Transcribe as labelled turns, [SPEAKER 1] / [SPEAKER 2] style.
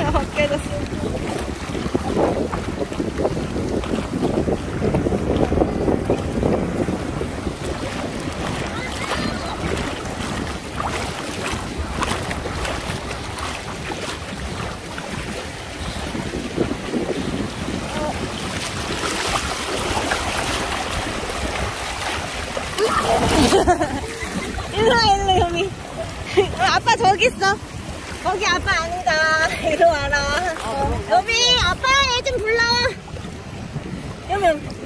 [SPEAKER 1] 벗겨졌어. 일로 여기. 아빠 저기 있어. 거기 아빠 아니다. 이리 와라. 여비 아빠 얘 좀 불러. 여기